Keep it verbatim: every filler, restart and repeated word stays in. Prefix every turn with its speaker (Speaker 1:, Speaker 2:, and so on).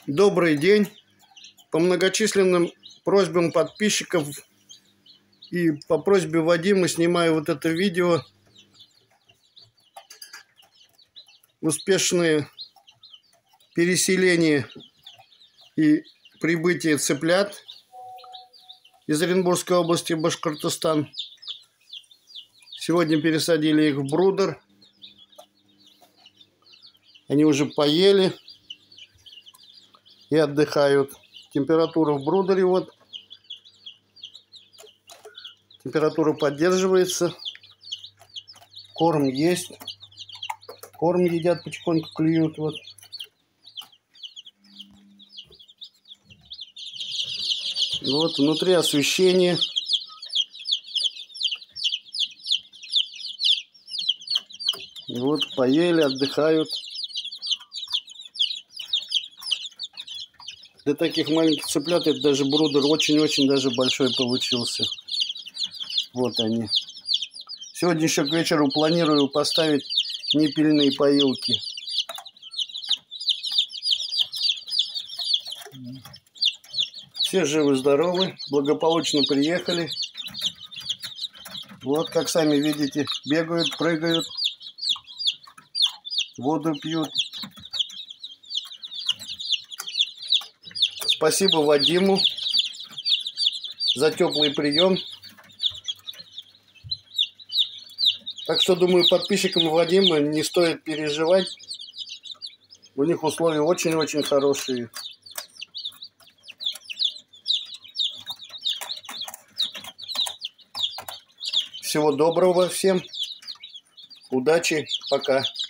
Speaker 1: Добрый день. По многочисленным просьбам подписчиков и по просьбе Вадима снимаю вот это видео. Успешное переселение и прибытие цыплят из Оренбургской области в Башкортостан. Сегодня пересадили их в брудер. Они уже поели и отдыхают. Температура в брудере вот. Температура поддерживается. Корм есть. Корм едят, потихоньку клюют. Вот. Вот внутри освещение. Вот поели, отдыхают. Для таких маленьких цыплят это даже брудер очень-очень даже большой получился. Вот они. Сегодня еще к вечеру планирую поставить непильные поилки. Все живы-здоровы, благополучно приехали. Вот, как сами видите, бегают, прыгают, воду пьют. Спасибо Вадиму за теплый прием. Так что, думаю, подписчикам Вадима не стоит переживать. У них условия очень-очень хорошие. Всего доброго всем. Удачи. Пока.